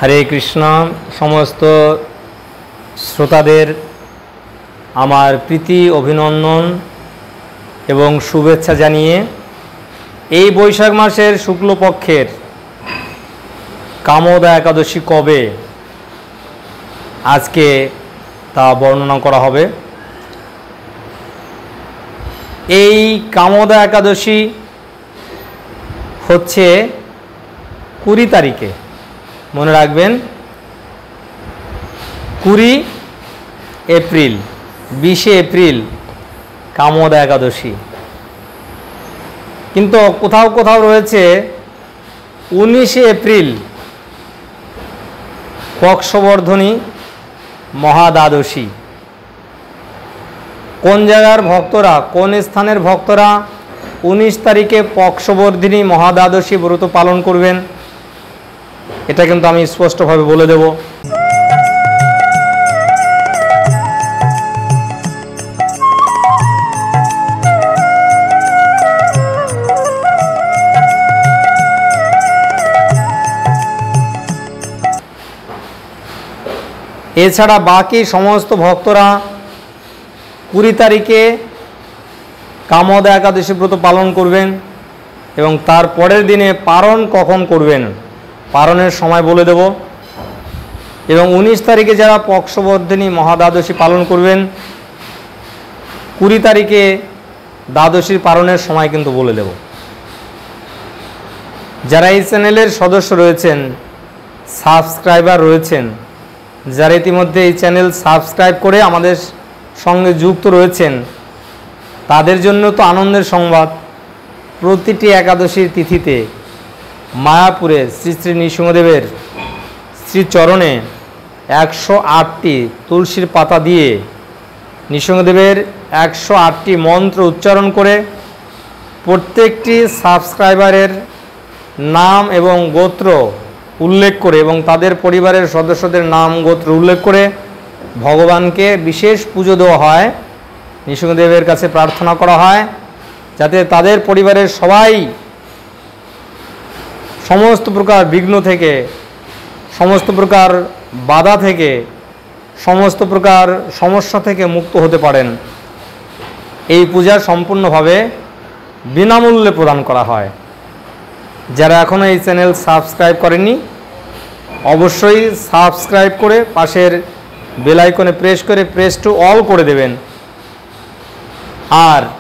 हरे कृष्ण समस्त श्रोतादेर आमार प्रीति अभिनंदन एवं शुभेच्छा जानिए এই বৈশাখ মাসের শুক্লপক্ষের কামোদা একাদশী কবে আজকে তা বর্ণনা করা হবে। এই কামোদা একাদশী হচ্ছে 20 তারিখে, মনে রাখবেন 20 এপ্রিল 20 এপ্রিল কামোদা একাদশী। কিন্তু কোথাও কোথাও রয়েছে 19 এপ্রিল পক্ষবর্ধনী মহাদ্বাদশী। কোন জায়গার ভক্তরা, কোন স্থানের ভক্তরা 19 তারিখে পক্ষবর্ধিনী মহাদ্বাদশী ব্রত পালন করবেন এটা কিন্তু আমি স্পষ্টভাবে বলে দেব। এছাড়া বাকি সমস্ত ভক্তরা 20 তারিখে কামোদা একাদশী ব্রত পালন করবেন এবং তার পরের দিনে পারণ কখন করবেন পারণের সময় বলে দেব। এবং 19 তারিখে যারা পক্ষবর্ধিনী মহাদ্বাদশী পালন করবেন 20 তারিখে দ্বাদশীর পারণের সময় কিন্তু বলে দেব। যারা এই চ্যানেলের সদস্য রয়েছেন, সাবস্ক্রাইবার রয়েছেন, যারা ইতিমধ্যে এই চ্যানেল সাবস্ক্রাইব করে আমাদের সঙ্গে যুক্ত রয়েছেন তাদের জন্য তো আনন্দের সংবাদ। প্রতিটি একাদশীর তিথিতে মায়াপুরে শ্রী শ্রী নৃসিংহদেবের শ্রীচরণে 108টি তুলসীর পাতা দিয়ে নৃসিংহদেবের 108টি মন্ত্র উচ্চারণ করে প্রত্যেকটি সাবস্ক্রাইবারের নাম এবং গোত্র উল্লেখ করে এবং তাদের পরিবারের সদস্যদের নাম গোত্র উল্লেখ করে ভগবানকে বিশেষ পুজো দেওয়া হয়। নৃসিংহদেবের কাছে প্রার্থনা করা হয় যাতে তাদের পরিবারের সবাই সমস্ত প্রকার বিঘ্ন থেকে, সমস্ত প্রকার বাধা থেকে, সমস্ত প্রকার সমস্যা থেকে মুক্ত হতে পারেন। এই পূজা সম্পূর্ণভাবে বিনামূল্যে প্রদান করা হয়। যারা এখনও এই চ্যানেল সাবস্ক্রাইব করেননি অবশ্যই সাবস্ক্রাইব করে পাশের বেল আইকনে প্রেস করে প্রেস টু অল করে দেবেন। আর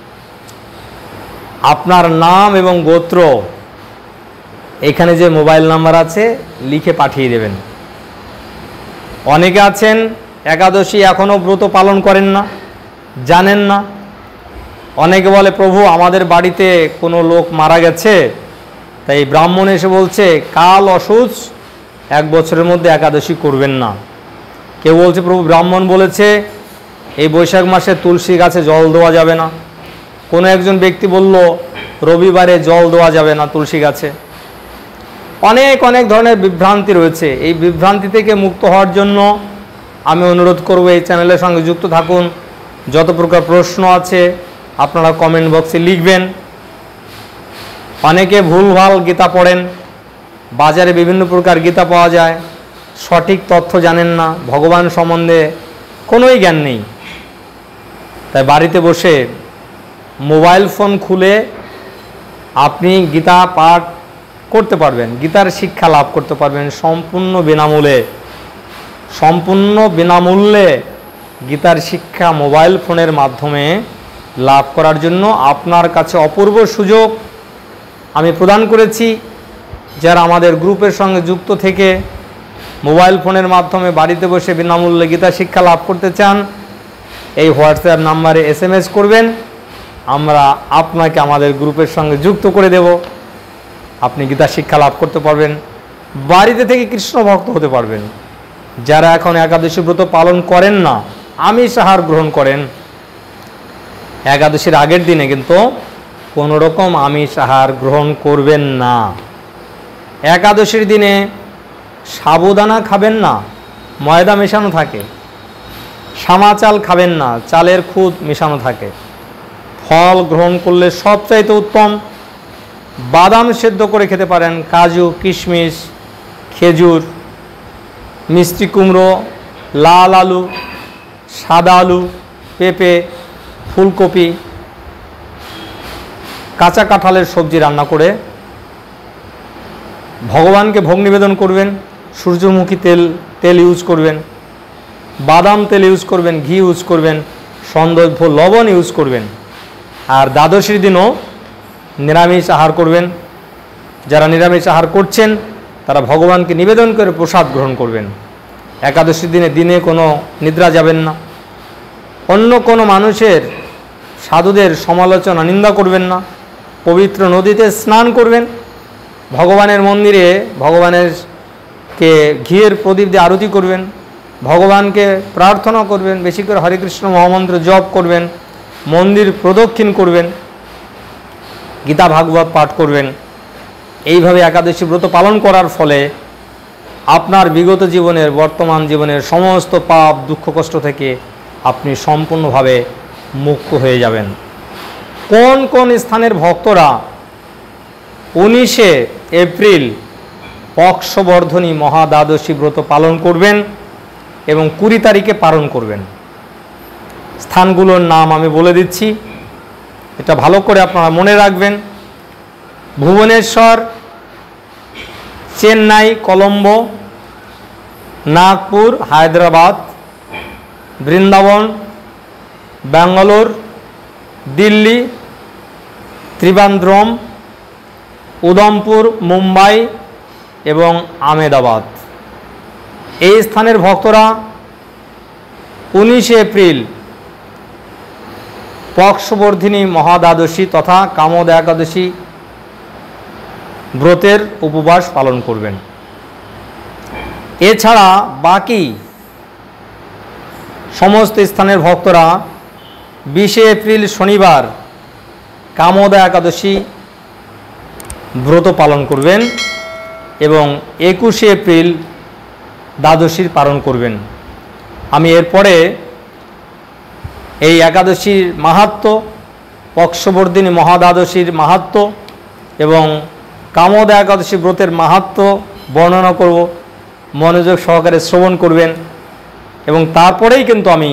আপনার নাম এবং গোত্র এখানে যে মোবাইল নাম্বার আছে লিখে পাঠিয়ে দেবেন। অনেকে আছেন একাদশী এখনও ব্রত পালন করেন না, জানেন না। অনেকে বলে প্রভু আমাদের বাড়িতে কোনো লোক মারা গেছে, তাই ব্রাহ্মণ এসে বলছে কাল অসুচ 1 বছরের মধ্যে একাদশী করবেন না। কেউ বলছে প্রভু ব্রাহ্মণ বলেছে এই বৈশাখ মাসে তুলসী গাছে জল দেওয়া যাবে না। কোনো একজন ব্যক্তি বলল রবিবারে জল দেওয়া যাবে না তুলসী গাছে। অনেক অনেক ধরনের বিভ্রান্তি রয়েছে। এই বিভ্রান্তি থেকে মুক্ত হওয়ার জন্য আমি অনুরোধ করব এই চ্যানেলের সঙ্গে যুক্ত থাকুন। যত প্রকার প্রশ্ন আছে আপনারা কমেন্ট বক্সে লিখবেন। অনেকে ভুলভাল গীতা পড়েন, বাজারে বিভিন্ন প্রকার গীতা পাওয়া যায়, সঠিক তথ্য জানেন না, ভগবান সম্বন্ধে কোনোই জ্ঞান নেই। তাই বাড়িতে বসে মোবাইল ফোন খুলে আপনি গীতা পাঠ করতে পারবেন, গীতার শিক্ষা লাভ করতে পারবেন সম্পূর্ণ বিনামূল্যে। সম্পূর্ণ বিনামূল্যে গীতার শিক্ষা মোবাইল ফোনের মাধ্যমে লাভ করার জন্য আপনার কাছে অপূর্ব সুযোগ আমি প্রদান করেছি। যারা আমাদের গ্রুপের সঙ্গে যুক্ত থেকে মোবাইল ফোনের মাধ্যমে বাড়িতে বসে বিনামূল্যে গীতা শিক্ষা লাভ করতে চান এই হোয়াটসঅ্যাপ নাম্বারে SMS করবেন, আমরা আপনাকে আমাদের গ্রুপের সঙ্গে যুক্ত করে দেব। আপনি গীতা শিক্ষা লাভ করতে পারবেন, বাড়িতে থেকে কৃষ্ণ ভক্ত হতে পারবেন। যারা এখন একাদশী ব্রত পালন করেন না, আমিষ আহার গ্রহণ করেন, একাদশীর আগের দিনে কিন্তু কোনো রকম আমিষ আহার গ্রহণ করবেন না। একাদশীর দিনে সাবুদানা খাবেন না, ময়দা মেশানো থাকে। সামা চাল খাবেন না, চালের খুদ মেশানো থাকে। ফল গ্রহণ করলে সবচাইতে উত্তম বাদাম সেদ্ধ করে খেতে পারেন, কাজু, কিশমিশ, খেজুর মিষ্টি কুমড়ো, লাল আলু, সাদা আলু, পেঁপে, ফুলকপি, কাঁচা কাঁঠালের সবজি রান্না করে ভগবানকে ভোগ নিবেদন করবেন। সূর্যমুখী তেল ইউজ করবেন, বাদাম তেল ইউজ করবেন, ঘি ইউজ করবেন, সন্দর্ভ লবণ ইউজ করবেন। আর দ্বাদশীর দিনও নিরামিষ আহার করবেন। যারা নিরামিষ আহার করছেন তারা ভগবানকে নিবেদন করে প্রসাদ গ্রহণ করবেন। একাদশীর দিনে কোনো নিদ্রা যাবেন না। অন্য কোনো মানুষের, সাধুদের সমালোচনা নিন্দা করবেন না। পবিত্র নদীতে স্নান করবেন। ভগবানের মন্দিরে ভগবানেরকে ঘিয়ের প্রদীপ দিয়ে আরতি করবেন। ভগবানকে প্রার্থনা করবেন, বেশি করে হরে কৃষ্ণ মহামন্ত্র জপ করবেন, মন্দির প্রদক্ষিণ করবেন, গীতা ভাগবত পাঠ করবেন। এইভাবে একাদশী ব্রত পালন করার ফলে আপনার বিগত জীবনের, বর্তমান জীবনের সমস্ত পাপ দুঃখ কষ্ট থেকে আপনি সম্পূর্ণভাবে মুক্ত হয়ে যাবেন। কোন কোন স্থানের ভক্তরা 19 এপ্রিল পক্ষবর্ধনী মহাদ্বাদশী ব্রত পালন করবেন এবং 20 তারিখে পালন করবেন? স্থানগুলোর নাম আমি বলে দিচ্ছি, এটা ভালো করে আপনারা মনে রাখবেন। ভুবনেশ্বর, চেন্নাই, কলম্বো, নাগপুর, হায়দ্রাবাদ, বৃন্দাবন, ব্যাঙ্গালোর, দিল্লি, ত্রিবান্দ্রম, উদমপুর, মুম্বাই এবং আহমেদাবাদ। এই স্থানের ভক্তরা 19 এপ্রিল পক্ষবর্ধিনী মহাদ্বাদশী তথা কামোদ একাদশী ব্রতের উপবাস পালন করবেন। এছাড়া বাকি সমস্ত স্থানের ভক্তরা 20 এপ্রিল শনিবার কামোদ একাদশী ব্রত পালন করবেন এবং 21 এপ্রিল দ্বাদশীর পালন করবেন। আমি এরপরে এই একাদশীর মাহাত্ম্য, পক্ষবর্ধিনী মহাদ্বাদশীর মাহাত্ম্য এবং কামোদ একাদশী ব্রতের মাহাত্ম্য বর্ণনা করব। মনোযোগ সহকারে শ্রবণ করবেন। এবং তারপরেই কিন্তু আমি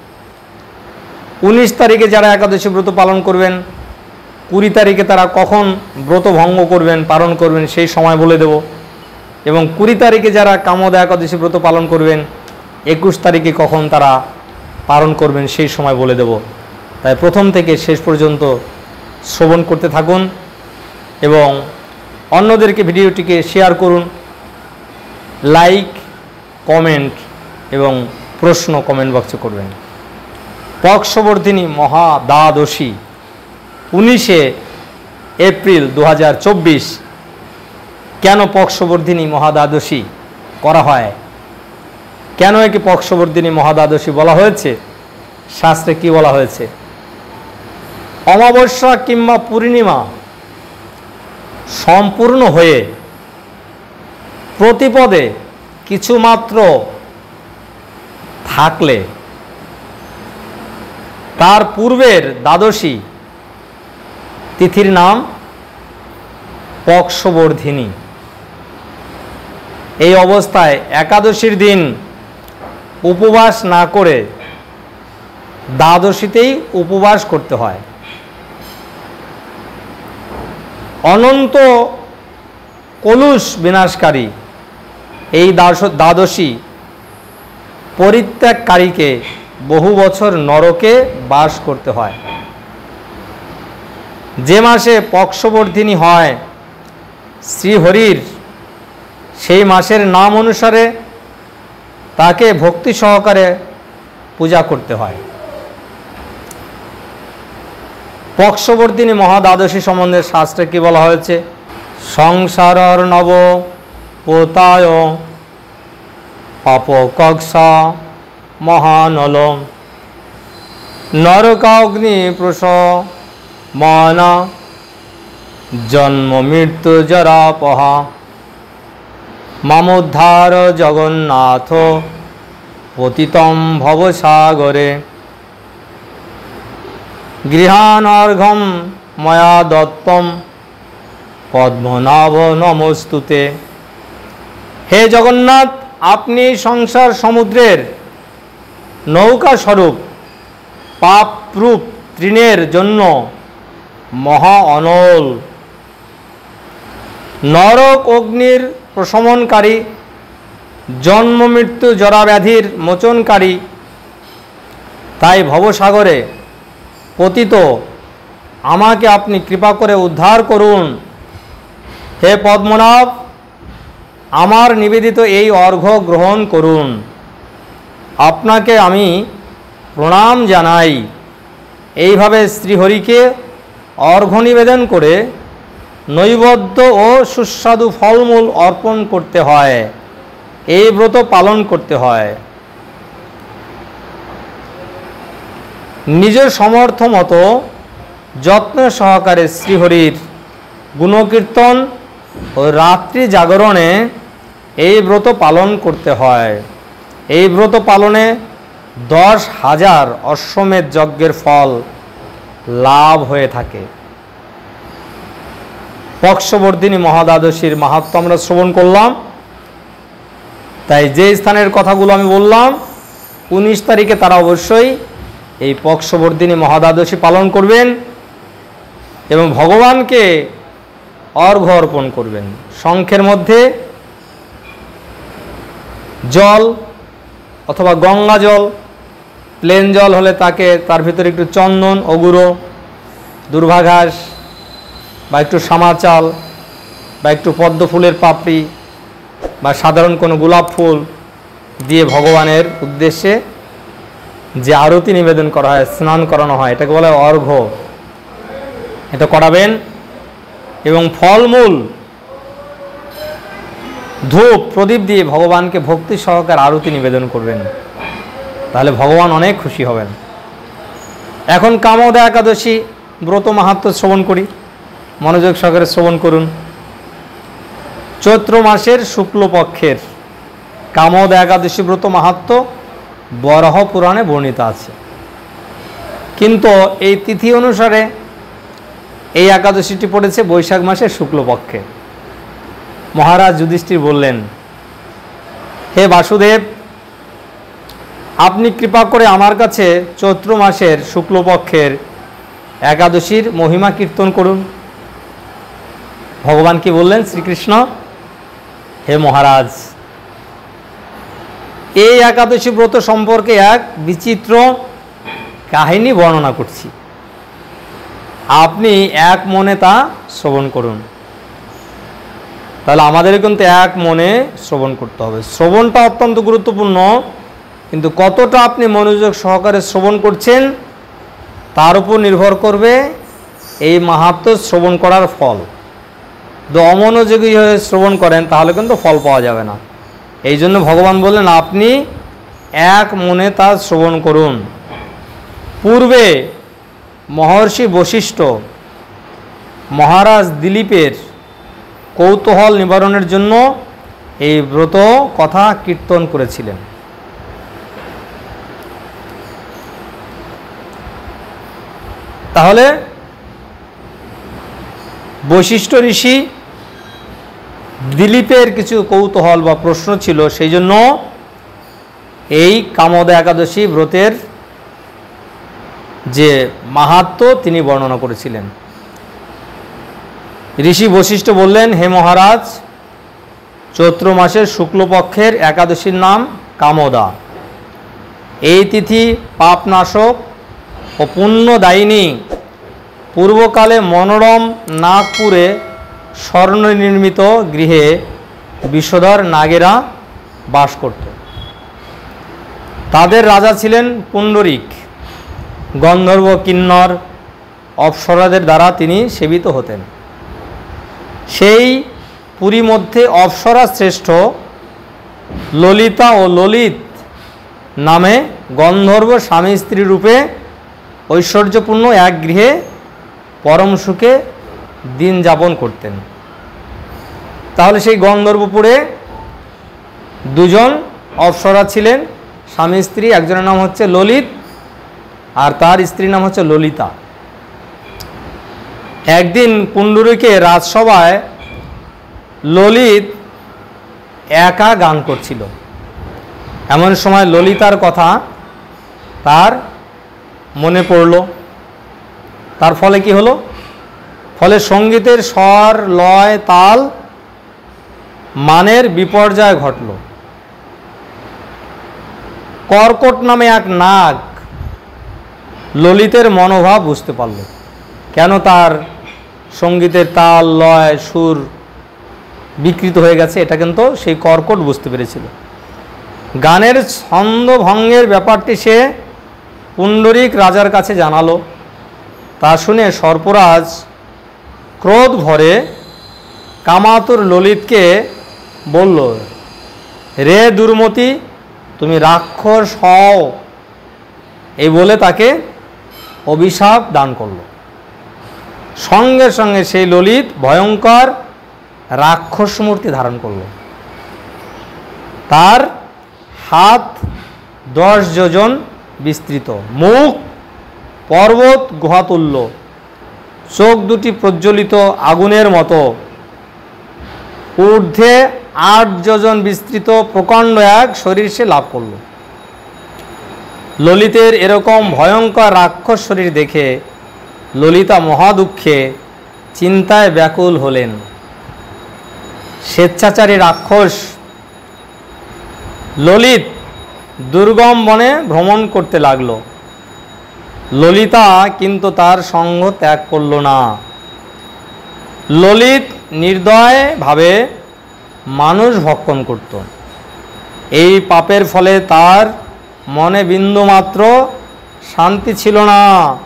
19 তারিখে যারা একাদশী ব্রত পালন করবেন, 20 তারিখে তারা কখন ব্রত ভঙ্গ করবেন, পালন করবেন সেই সময় বলে দেব। এবং 20 তারিখে যারা কামোদ একাদশী ব্রত পালন করবেন, 21 তারিখে কখন তারা পালন করবেন সেই সময় বলে দেব। তাই প্রথম থেকে শেষ পর্যন্ত শ্রবণ করতে থাকুন এবং অন্যদেরকে ভিডিওটিকে শেয়ার করুন। লাইক, কমেন্ট এবং প্রশ্ন কমেন্ট বক্সে করবেন। পক্ষবর্ধিনী মহাদ্বাদশী 19 এপ্রিল 2024 কেন পক্ষবর্ধিনী মহাদ্বাদশী করা হয়, কেন একে পক্ষবর্ধিনী মহাদ্বাদশী বলা হয়েছে, শাস্ত্রে কি বলা হয়েছে? অমাবস্যা কিংবা পূর্ণিমা সম্পূর্ণ হয়ে প্রতিপদে কিছুমাত্র থাকলে তার পূর্বের দ্বাদশী তিথির নাম পক্ষবর্ধিনী। এই অবস্থায় একাদশীর দিন উপবাস না করে দ্বাদশীতেই উপবাস করতে হয়। অনন্ত কলুষ বিনাশকারী এই দ্বাদশী পরিত্যাগকারীকে বহু বছর নরকে বাস করতে হয়। যে মাসে পক্ষবর্ধিনী হয় শ্রীহরির, সেই মাসের নাম অনুসারে তাকে ভক্তি সহকারে পূজা করতে হয়। পক্ষবর্ধিনী মহাদ্বাদশী সম্বন্ধে শাস্ত্রে কি বলা হয়েছে? সংসারর নব পোতায় পাপকক্ষা মহানল নরকাগ্নি প্রস মানা জন্ম মৃত্যু জরাপহা মামোদ্ধার জগন্নাথ পতিতম ভবসাগরে গৃহানর্ঘম ময়া দত্তম পদ্মনাভ নমস্তুতে। হে জগন্নাথ, আপনি সংসার সমুদ্রের নৌকা স্বরূপ পাপরূপ তৃণের জন্য মহা অনল, নরক অগ্নির প্রশমনকারী, জন্ম মৃত্যু জরাব্যাধির মোচনকারী। তাই ভবসাগরে পতিত আমাকে আপনি কৃপা করে উদ্ধার করুন। হে পদ্মনাভ, আমার নিবেদিত এই অর্ঘ্য গ্রহণ করুন। আপনাকে আমি প্রণাম জানাই। এইভাবে শ্রীহরিকে অর্ঘ্য নিবেদন করে নৈবেদ্য ও সুস্বাদু ফলমূল অর্পণ করতে হয়, এই ব্রত পালন করতে হয়। নিজের সমর্থ মতো যত্ন সহকারে শ্রীহরির গুণকীর্তন ও রাত্রি জাগরণে এই ব্রত পালন করতে হয়। এই ব্রত পালনে 10,000 অশ্বমেধ যজ্ঞের ফল লাভ হয়ে থাকে। পক্ষবর্ধিনী মহাদ্বাদশীর মাহাত্ম্য আমরা শ্রবণ করলাম। তাই যে স্থানের কথাগুলো আমি বললাম 19 তারিখে তারা অবশ্যই এই পক্ষবর্ধিনী মহাদ্বাদশী পালন করবেন এবং ভগবানকে অর্ঘ্য অর্পণ করবেন। শঙ্খের মধ্যে জল অথবা গঙ্গা জল, প্লেন জল হলে তাকে তার ভিতরে একটু চন্দন, অগুরো, দুর্ভাঘাস বা একটু শামা চাল বা একটু পদ্ম ফুলের পাপড়ি বা সাধারণ কোনো গোলাপ ফুল দিয়ে ভগবানের উদ্দেশ্যে যে আরতি নিবেদন করা হয়, স্নান করানো হয়, এটাকে বলা হয় অর্ঘ্য। এটা করাবেন এবং ফলমূল, ধূপ, প্রদীপ দিয়ে ভগবানকে ভক্তি সহকারে আরতি নিবেদন করবেন। তাহলে ভগবান অনেক খুশি হবেন। এখন কামোদা একাদশী ব্রত মাহাত্ম্য শ্রবণ করি, মনোযোগ সহকারে শ্রবণ করুন। চৈত্র মাসের শুক্লপক্ষের কামোদা একাদশী ব্রত মাহাত্ম্য বরাহ পুরাণে বর্ণিত আছে, কিন্তু এই তিথি অনুসারে এই একাদশীটি পড়েছে বৈশাখ মাসের শুক্লপক্ষে। মহারাজ যুধিষ্ঠির বললেন, হে বাসুদেব, আপনি কৃপা করে আমার কাছে চৈত্র মাসের শুক্লপক্ষের একাদশীর মহিমা কীর্তন করুন। ভগবান কি বললেন? শ্রীকৃষ্ণ, হে মহারাজ, এই একাদশী ব্রত সম্পর্কে এক বিচিত্র কাহিনী বর্ণনা করছি, আপনি এক মনে তা শ্রবণ করুন। তাহলে আমাদের কিন্তু এক মনে শ্রবণ করতে হবে। শ্রবণটা অত্যন্ত গুরুত্বপূর্ণ, কিন্তু কতটা আপনি মনোযোগ সহকারে শ্রবণ করছেন তার উপর নির্ভর করবে এই মাহাত্ম্য শ্রবণ করার ফল। যদি অমনোযোগী হয়ে শ্রবণ করেন তাহলে কিন্তু ফল পাওয়া যাবে না। এই জন্য ভগবান বললেন আপনি এক মনে তা শ্রবণ করুন। পূর্বে মহর্ষি বশিষ্ঠ মহারাজ দিলীপের কৌতূহল নিবারণের জন্য এই ব্রত কথা কীর্তন করেছিলেন। তাহলে বশিষ্ঠ ঋষি দিলীপের কিছু কৌতূহল বা প্রশ্ন ছিল, সেই জন্য এই কামোদা একাদশী ব্রতের যে মাহাত্ম্য তিনি বর্ণনা করেছিলেন। ঋষি বশিষ্ঠ বললেন, হে মহারাজ, চৈত্র মাসের শুক্লপক্ষের একাদশীর নাম কামোদা। এই তিথি পাপনাশক ও পুণ্যদায়িনী। পূর্বকালে মনোরম নাগপুরে স্বর্ণ নির্মিত গৃহে বিষধর নাগেরা বাস করত। তাদের রাজা ছিলেন পুণ্ডরিক। গন্ধর্ব, কিন্নর, অপ্সরাদের দ্বারা তিনি সেবিত হতেন। সেই পুরী মধ্যে অপ্সরা শ্রেষ্ঠ ললিতা ও ললিত নামে গন্ধর্ব স্বামী স্ত্রী রূপে ঐশ্বর্যপূর্ণ এক গৃহে পরম সুখে দিন যাপন করতেন। তাহলে সেই গন্ধর্বপুরে দুজন অপ্সরা ছিলেন, স্বামী স্ত্রী। একজনের নাম হচ্ছে ললিত আর তার স্ত্রীর নাম হচ্ছে ললিতা। একদিন পুণ্ডরীকে রাজসভায় ললিত একা গান করছিল। এমন সময় ললিতার কথা তার মনে পড়ল। তার ফলে কি হলো? ফলে সঙ্গীতের স্বর, লয়, তাল, মানের বিপর্যয় ঘটল। কর্কট নামে এক নাগ ললিতের মনোভাব বুঝতে পারল। কেন তার সঙ্গীতের তাল, লয়, সুর বিকৃত হয়ে গেছে, এটা কিন্তু সেই কর্কট বুঝতে পেরেছিল। গানের ছন্দভঙ্গের ব্যাপারটি সে পুণ্ডরিক রাজার কাছে জানালো। তা শুনে সর্পরাজ ক্রোধ ভরে কামাতুর ললিতকে বলল, রে দুর্মতি, তুমি রাক্ষস হও, এই বলে তাকে অভিশাপ দান করল। সঙ্গে সঙ্গে সেই ললিত ভয়ঙ্কর রাক্ষস মূর্তি ধারণ করল। তার হাত 10 যোজন বিস্তৃত, মুখ পর্বত গুহাতুল্য, চোখ দুটি প্রজ্বলিত আগুনের মতো, ঊর্ধ্বে 8 যোজন বিস্তৃত প্রকাণ্ড এক শরীর সে লাভ করল। ললিতের এরকম ভয়ঙ্কর রাক্ষস শরীর দেখে ললিতা মহাদুঃখে চিন্তায় ব্যাকুল হলেন। স্বেচ্ছাচারী রাক্ষস ললিত দুর্গম বনে ভ্রমণ করতে লাগলো। ললিতা কিন্তু তার সঙ্গ ত্যাগ করল না। ললিত নির্দয়ভাবে মানুষ ভক্ষণ করত। এই পাপের ফলে তার মনে বিন্দুমাত্র শান্তি ছিল না।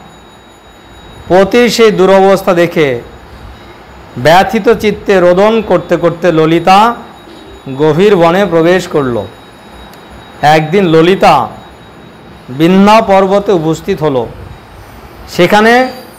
পতির সেই দুরবস্থা দেখে ব্যথিত চিত্তে রোদন করতে করতে ললিতা গভীর বনে প্রবেশ করল। একদিন ললিতা বিন্ধ্যা পর্বতে উপস্থিত হলো। সেখানে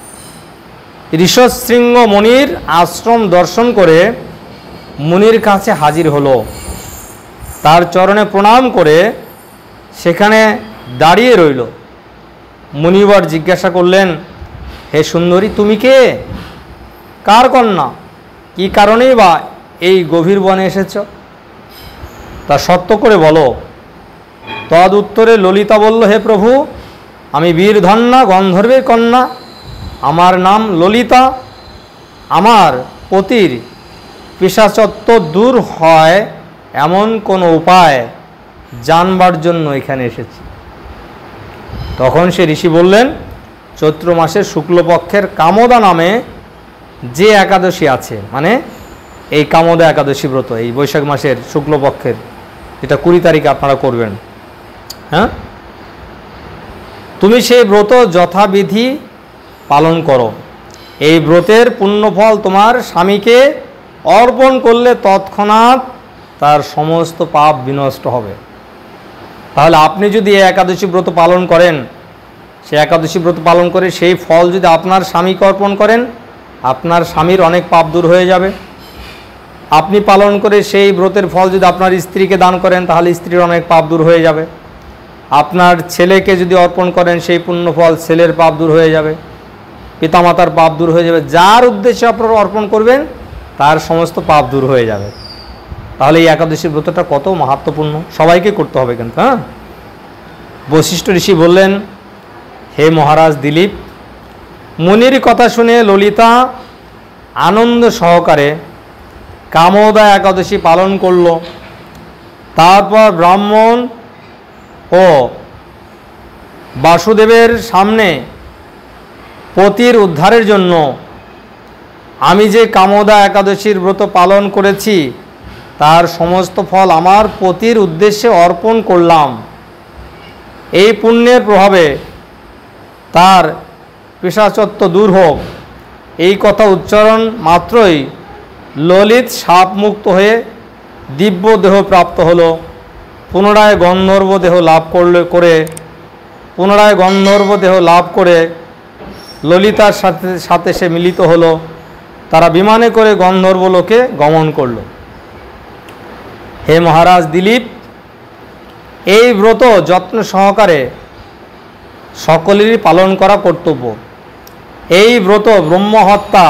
ঋষশৃঙ্গ মুনির আশ্রম দর্শন করে মুনির কাছে হাজির হলো। তার চরণে প্রণাম করে সেখানে দাঁড়িয়ে রইল। মুনিবর জিজ্ঞাসা করলেন, হে সুন্দরী, তুমি কে? কার কন্যা? কি কারণেই বা এই গভীর বনে এসেছ? তা সত্য করে বলো। তদ উত্তরে ললিতা বলল, হে প্রভু, আমি বীরধন্যা গন্ধর্বের কন্যা, আমার নাম ললিতা। আমার পতির পিশাচত্ব দূর হয় এমন কোনো উপায় জানবার জন্য এখানে এসেছি। তখন সে ঋষি বললেন, চৈত্র মাসের শুক্লপক্ষের কামদা নামে যে একাদশী আছে, মানে এই কামদা একাদশী ব্রত, এই বৈশাখ মাসের শুক্লপক্ষের, এটা 20 তারিখে আপনারা করবেন। হ্যাঁ, তুমি সেই ব্রত যথাবিধি পালন করো। এই ব্রতের পুণ্যফল তোমার স্বামীকে অর্পণ করলে তৎক্ষণাৎ তার সমস্ত পাপ বিনষ্ট হবে। তাহলে আপনি যদি এই একাদশী ব্রত পালন করেন, সেই একাদশী ব্রত পালন করে সেই ফল যদি আপনার স্বামীকে অর্পণ করেন, আপনার স্বামীর অনেক পাপ দূর হয়ে যাবে। আপনি পালন করে সেই ব্রতের ফল যদি আপনার স্ত্রীকে দান করেন, তাহলে স্ত্রীর অনেক পাপ দূর হয়ে যাবে। আপনার ছেলেকে যদি অর্পণ করেন, সেই পুণ্যফল ছেলের পাপ দূর হয়ে যাবে, পিতামাতার পাপ দূর হয়ে যাবে। যার উদ্দেশ্যে আপনারা অর্পণ করবেন তার সমস্ত পাপ দূর হয়ে যাবে। তাহলে এই একাদশী ব্রতটা কত মাহাত্ম্যপূর্ণ, সবাইকে করতে হবে কিন্তু। হ্যাঁ, বশিষ্ঠ ঋষি বললেন, হে মহারাজ দিলীপ, মুনির কথা শুনে ললিতা আনন্দ সহকারে কামদা একাদশী পালন করল। তারপর ব্রাহ্মণ ও বাসুদেবের সামনে পতির উদ্ধারের জন্য আমি যে কামদা একাদশীর ব্রত পালন করেছি তার সমস্ত ফল আমার পতির উদ্দেশ্যে অর্পণ করলাম। এই পুণ্যের প্রভাবে তার পিশাচত্ব দূর হোক, এই কথা উচ্চারণ মাত্রই ললিত সাপমুক্ত হয়ে দিব্য দেহ প্রাপ্ত হলো। পুনরায় গন্ধর্ব দেহ লাভ করে ললিতার সাথে সে মিলিত হলো। তারা বিমানে করে গন্ধর্ব লোকে গমন করল। হে মহারাজ দিলীপ, এই ব্রত যত্ন সহকারে সকলেরই পালন করা কর্তব্য। এই ব্রত ব্রহ্মহত্যা,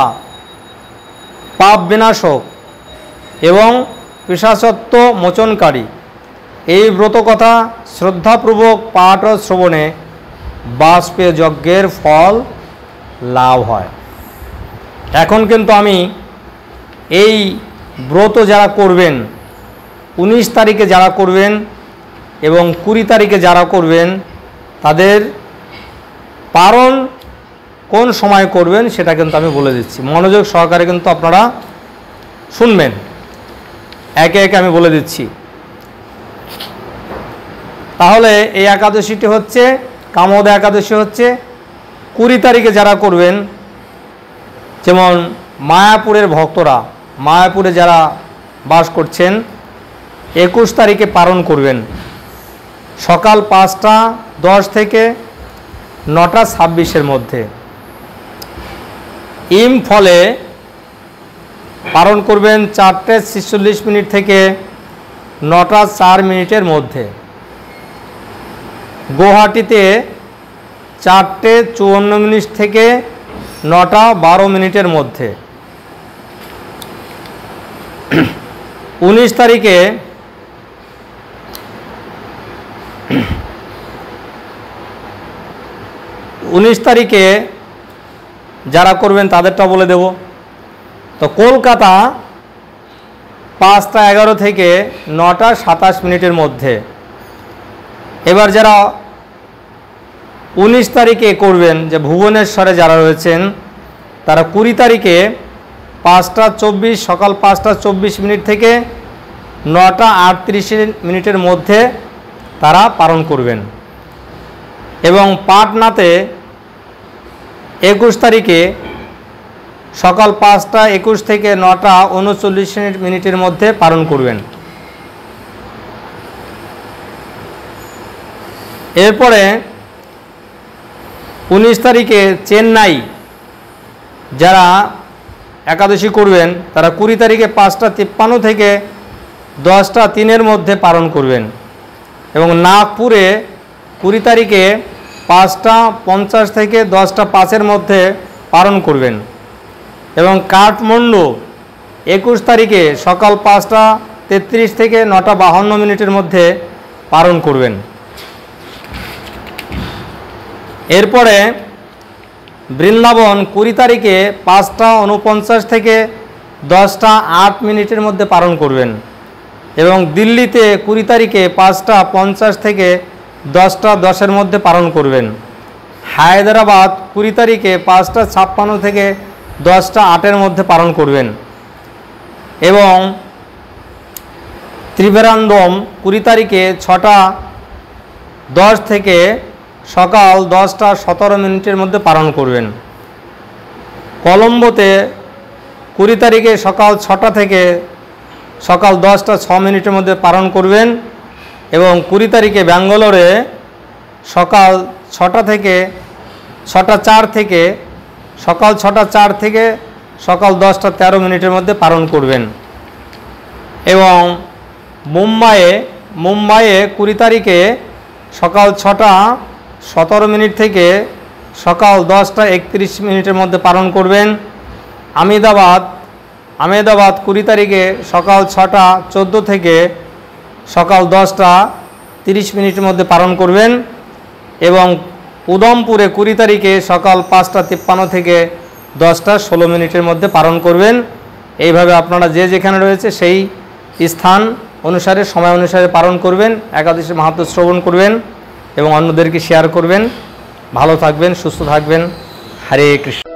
পাপ বিনাশক এবং পিশাচত্ব মোচনকারী। এই ব্রত কথা শ্রদ্ধাপূর্বক পাঠ ও শ্রবণে বাজপেয় যজ্ঞের ফল লাভ হয়। এখন কিন্তু আমি এই ব্রত যারা করবেন 19 তারিখে যারা করবেন এবং 20 তারিখে যারা করবেন তাদের পারণ কোন সময় করবেন সেটা কিন্তু আমি বলে দিচ্ছি। মনোযোগ সহকারে কিন্তু আপনারা শুনবেন, একে একে আমি বলে দিচ্ছি। তাহলে এই একাদশীটি হচ্ছে কামোদা একাদশী হচ্ছে 20 তারিখে যারা করবেন, যেমন মায়াপুরের ভক্তরা মায়াপুরে যারা বাস করছেন 21 তারিখে পালন করবেন সকাল 5টা 10 থেকে 9টা 26-এর মধ্যে। ইম্ফলে পালন করবেন 4টে 46 মিনিট থেকে 9টা 4 মিনিটের মধ্যে। গুয়াহাটিতে 4টে 54 মিনিট থেকে 9টা 12 মিনিটের মধ্যে। 19 তারিখে যারা করবেন তাদেরটা বলে দেব। তো কলকাতা 5টা 11 থেকে 9টা 27 মিনিটের মধ্যে। এবার যারা 19 তারিখে করবেন, যে ভুবনেশ্বরে যারা রয়েছেন তারা 20 তারিখে 5টা 24 সকাল 5টা 24 মিনিট থেকে 9টা 38 মিনিটের মধ্যে তারা পালন করবেন। এবং পাটনাতে 21 তারিখে সকাল 5টা 21 থেকে 9টা 39 মিনিটের মধ্যে পালন করবেন। এরপরে 19 তারিখে চেন্নাই যারা একাদশী করবেন তারা 20 তারিখে 5টা 53 থেকে 10টা 3-এর মধ্যে পালন করবেন। এবং নাগপুরে 20 তারিখে 5টা 50 থেকে 10টা 5-এর মধ্যে পালন করবেন। এবং কাঠমান্ডু 21 তারিখে সকাল 5টা 33 থেকে 9টা 52 মিনিটের মধ্যে পালন করবেন। এরপরে বৃন্দাবন 20 তারিখে 5টা 49 থেকে 10টা 8 মিনিটের মধ্যে পালন করবেন। এবং দিল্লিতে 20 তারিখে 5টা 50 থেকে 10টা 10-এর মধ্যে পালন করবেন। হায়দ্রাবাদ 20 তারিখে 5টা 56 থেকে 10টা 8-এর মধ্যে পালন করবেন। এবং ত্রিবেরান্দম 20 তারিখে 6টা 10 থেকে সকাল 10টা 17 মিনিটের মধ্যে পালন করবেন। কলম্বোতে 20 তারিখে সকাল 6টা থেকে সকাল 10টা 6 মিনিটের মধ্যে পালন করবেন। এবং 20 তারিখে ব্যাঙ্গালোরে সকাল 6টা 4 থেকে সকাল 6টা 4 থেকে সকাল 10টা 13 মিনিটের মধ্যে পালন করবেন। এবং মুম্বাইয়ে 20 তারিখে সকাল 6টা 17 মিনিট থেকে সকাল 10টা 31 মিনিটের মধ্যে পালন করবেন। আহমেদাবাদ 20 তারিখে সকাল 6টা 14 থেকে সকাল 10টা 30 মিনিটের মধ্যে পালন করবেন। এবং উদমপুরে 20 তারিখে সকাল 5টা 53 থেকে 10টা 16 মিনিটের মধ্যে পালন করবেন। এইভাবে আপনারা যে যেখানে রয়েছে সেই স্থান অনুসারে সময় অনুসারে পালন করবেন, একাদশী মাহাত্ম্য শ্রবণ করবেন এবং অন্যদেরকে শেয়ার করবেন। ভালো থাকবেন, সুস্থ থাকবেন। হরে কৃষ্ণ।